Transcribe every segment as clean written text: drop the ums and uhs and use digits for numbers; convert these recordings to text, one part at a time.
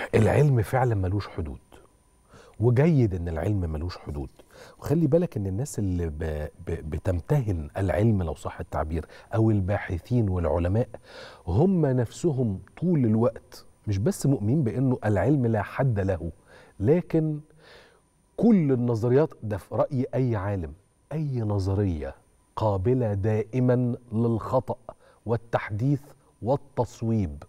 العلم فعلا ملوش حدود، وجيد ان العلم ملوش حدود. وخلي بالك ان الناس اللي بتمتهن العلم لو صح التعبير، او الباحثين والعلماء، هم نفسهم طول الوقت مش بس مؤمنين بانه العلم لا حد له، لكن كل النظريات، ده في رأي اي عالم، اي نظرية قابلة دائما للخطأ والتحديث والتصويب.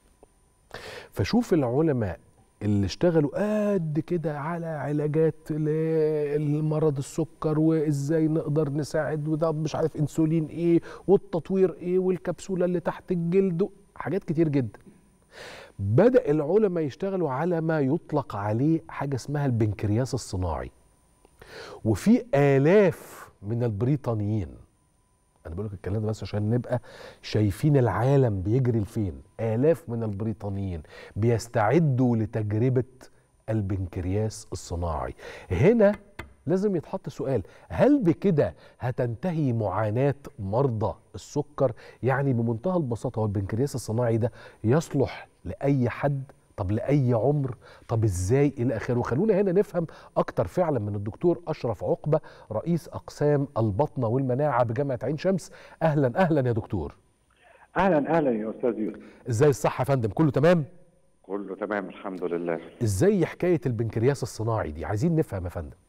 فشوف العلماء اللي اشتغلوا قد كده على علاجات للمرض السكر، وازاي نقدر نساعد، وده مش عارف انسولين ايه، والتطوير ايه، والكبسولة اللي تحت الجلد، حاجات كتير جدا. بدأ العلماء يشتغلوا على ما يطلق عليه حاجة اسمها البنكرياس الصناعي، وفي آلاف من البريطانيين، أنا بقول لك الكلام ده بس عشان نبقى شايفين العالم بيجري لفين، آلاف من البريطانيين بيستعدوا لتجربة البنكرياس الصناعي. هنا لازم يتحط سؤال، هل بكده هتنتهي معاناة مرضى السكر؟ يعني بمنتهى البساطة، هو البنكرياس الصناعي ده يصلح لأي حد؟ طب لأي عمر؟ طب ازاي؟ إلى آخره. خلونا هنا نفهم أكتر فعلا من الدكتور أشرف عقبة، رئيس أقسام البطنة والمناعة بجامعة عين شمس. أهلا أهلا يا دكتور. اهلا اهلا يا استاذ يوسف. ازاي الصحة يا فندم؟ كله تمام؟ كله تمام الحمد لله. ازاي حكاية البنكرياس الصناعي دي؟ عايزين نفهم يا فندم.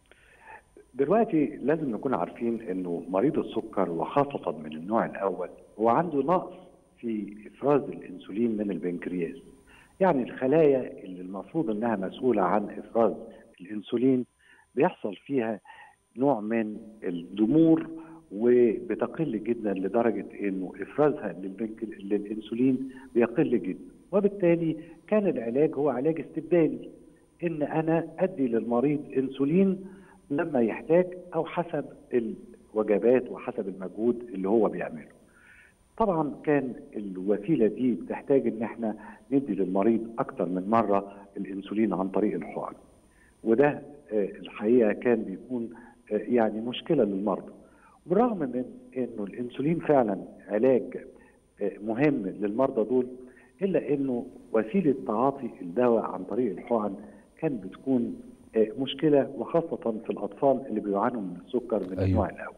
دلوقتي لازم نكون عارفين انه مريض السكر وخاصة من النوع الاول هو عنده نقص في افراز الانسولين من البنكرياس. يعني الخلايا اللي المفروض انها مسؤولة عن افراز الانسولين بيحصل فيها نوع من الضمور، وبتقل جدا لدرجة انه افرازها للانسولين بيقل جدا، وبالتالي كان العلاج هو علاج استبدالي، ان انا ادي للمريض انسولين لما يحتاج او حسب الوجبات وحسب المجهود اللي هو بيعمله. طبعا كان الوسيله دي بتحتاج ان احنا ندي للمريض اكتر من مره الانسولين عن طريق الحقن، وده الحقيقه كان بيكون يعني مشكله للمرضى. بالرغم من انه الانسولين فعلا علاج مهم للمرضى دول، الا انه وسيله تعاطي الدواء عن طريق الحقن كانت بتكون مشكله، وخاصه في الاطفال اللي بيعانوا من السكر من النوع الاول.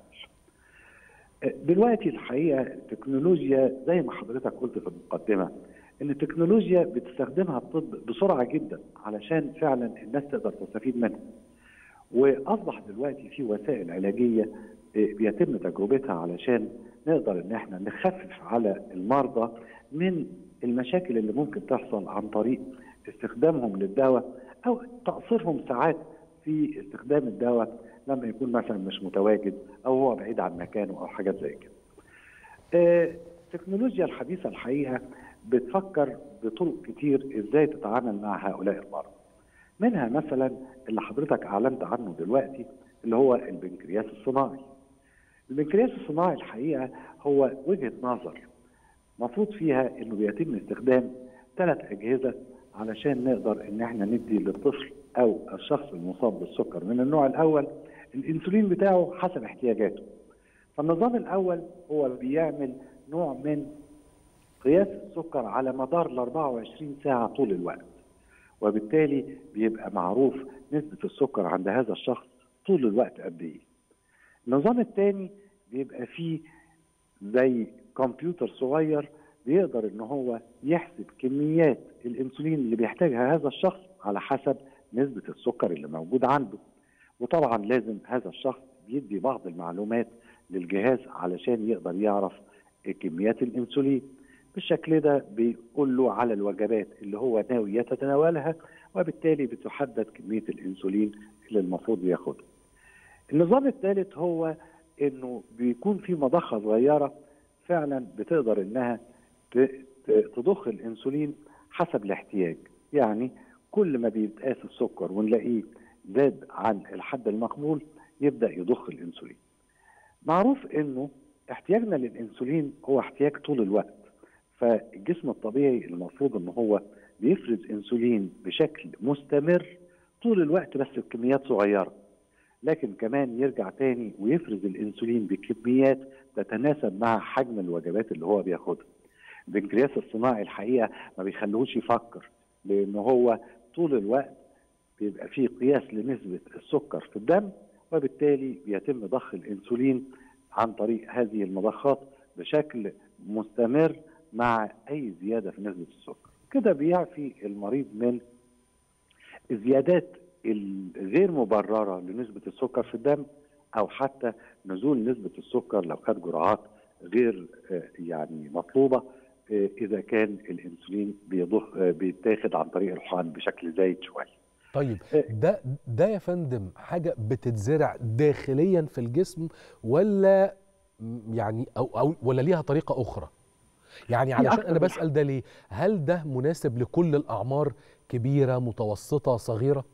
دلوقتي الحقيقه التكنولوجيا زي ما حضرتك قلت في المقدمه، ان التكنولوجيا بتستخدمها الطب بسرعه جدا علشان فعلا الناس تقدر تستفيد منها. واصبح دلوقتي في وسائل علاجيه بيتم تجربتها علشان نقدر ان احنا نخفف على المرضى من المشاكل اللي ممكن تحصل عن طريق استخدامهم للدواء، او تقصيرهم ساعات في استخدام الدواء لما يكون مثلا مش متواجد او هو بعيد عن مكانه او حاجات زي كده. التكنولوجيا الحديثه الحقيقه بتفكر بطرق كتير ازاي تتعامل مع هؤلاء المرضى. منها مثلا اللي حضرتك اعلنت عنه دلوقتي، اللي هو البنكرياس الصناعي. البنكرياس الصناعي الحقيقه هو وجهه نظر مفروض فيها انه بيتم استخدام 3 اجهزه علشان نقدر ان احنا ندي للطفل او الشخص المصاب بالسكر من النوع الاول الانسولين بتاعه حسب احتياجاته. فالنظام الاول هو بيعمل نوع من قياس السكر على مدار ال 24 ساعه طول الوقت، وبالتالي بيبقى معروف نسبه السكر عند هذا الشخص طول الوقت قد ايه. النظام الثاني بيبقى فيه زي كمبيوتر صغير بيقدر ان هو يحسب كميات الانسولين اللي بيحتاجها هذا الشخص على حسب نسبة السكر اللي موجود عنده. وطبعا لازم هذا الشخص بيدي بعض المعلومات للجهاز علشان يقدر يعرف كميات الانسولين. بالشكل ده بيقول له على الوجبات اللي هو ناوي يتناولها، وبالتالي بتحدد كمية الانسولين اللي المفروض ياخدها. النظام الثالث هو انه بيكون في مضخة صغيرة فعلا بتقدر انها تضخ الانسولين حسب الاحتياج. يعني كل ما بيتقاس السكر ونلاقيه زاد عن الحد المقبول يبدأ يضخ الانسولين. معروف انه احتياجنا للانسولين هو احتياج طول الوقت، فالجسم الطبيعي المفروض ان هو بيفرز انسولين بشكل مستمر طول الوقت بس بكميات صغيرة، لكن كمان يرجع تاني ويفرز الانسولين بكميات تتناسب مع حجم الوجبات اللي هو بياخدها. البنكرياس الصناعي الحقيقه ما بيخلوش يفكر، لان هو طول الوقت بيبقى فيه قياس لنسبه السكر في الدم، وبالتالي بيتم ضخ الانسولين عن طريق هذه المضخات بشكل مستمر مع اي زياده في نسبه السكر. كده بيعفي المريض من الزيادات الغير مبرره لنسبه السكر في الدم، او حتى نزول نسبه السكر لو خد جرعات غير يعني مطلوبه، اذا كان الانسولين بيتاخد عن طريق الحقن بشكل زايد شويه. طيب ده يا فندم حاجه بتتزرع داخليا في الجسم، ولا يعني او ولا ليها طريقه اخرى؟ يعني علشان انا بسأل ده ليه؟ هل ده مناسب لكل الاعمار، كبيره متوسطه صغيره؟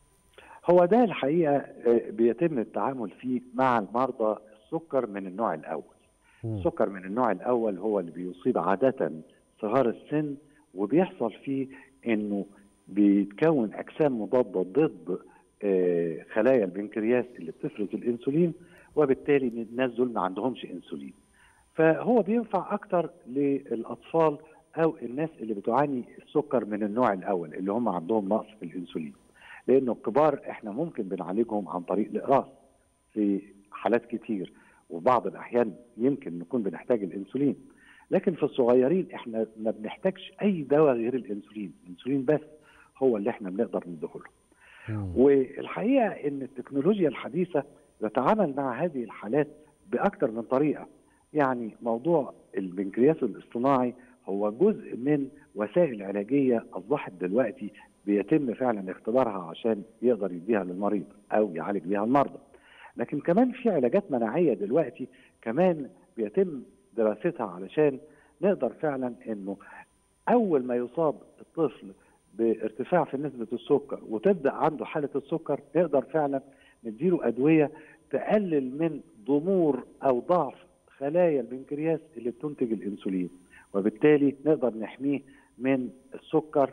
هو ده الحقيقه بيتم التعامل فيه مع المرضى السكر من النوع الاول. السكر من النوع الاول هو اللي بيصيب عاده صغار السن، وبيحصل فيه انه بيتكون اجسام مضاده ضد خلايا البنكرياس اللي بتفرز الانسولين، وبالتالي الناس دول ما عندهمش انسولين. فهو بينفع اكتر للاطفال او الناس اللي بتعاني السكر من النوع الاول اللي هم عندهم نقص في الانسولين، لانه الكبار احنا ممكن بنعالجهم عن طريق الاقراص في حالات كتير، وبعض الاحيان يمكن نكون بنحتاج الانسولين، لكن في الصغيرين احنا ما بنحتاجش اي دواء غير الانسولين. الانسولين بس هو اللي احنا بنقدر نديهوله. والحقيقه ان التكنولوجيا الحديثه تتعامل مع هذه الحالات باكثر من طريقه. يعني موضوع البنكرياس الاصطناعي هو جزء من وسائل علاجيه اصبحت دلوقتي بيتم فعلا اختبارها عشان يقدر يديها للمريض او يعالج بيها المرضى. لكن كمان في علاجات مناعيه دلوقتي كمان بيتم دراستها علشان نقدر فعلا انه اول ما يصاب الطفل بارتفاع في نسبه السكر وتبدا عنده حاله السكر، نقدر فعلا نديله ادويه تقلل من ضمور او ضعف خلايا البنكرياس اللي بتنتج الانسولين، وبالتالي نقدر نحميه من السكر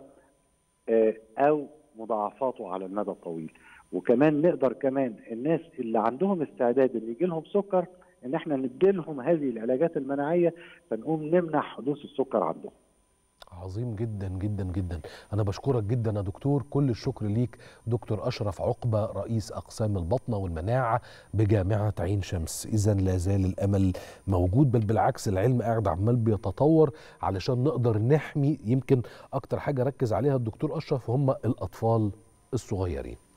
او مضاعفاته على المدى الطويل. وكمان نقدر كمان الناس اللي عندهم استعداد ان يجي لهم سكر ان احنا نديلهم هذه العلاجات المناعيه فنقوم نمنع حدوث السكر عندهم. عظيم جدا جدا جدا. أنا بشكرك جدا يا دكتور، كل الشكر ليك دكتور أشرف عقبة، رئيس أقسام البطنة والمناعة بجامعة عين شمس. إذن لا زال الأمل موجود، بل بالعكس العلم قاعد عمال بيتطور علشان نقدر نحمي. يمكن أكتر حاجة ركز عليها الدكتور أشرف هم الأطفال الصغيرين.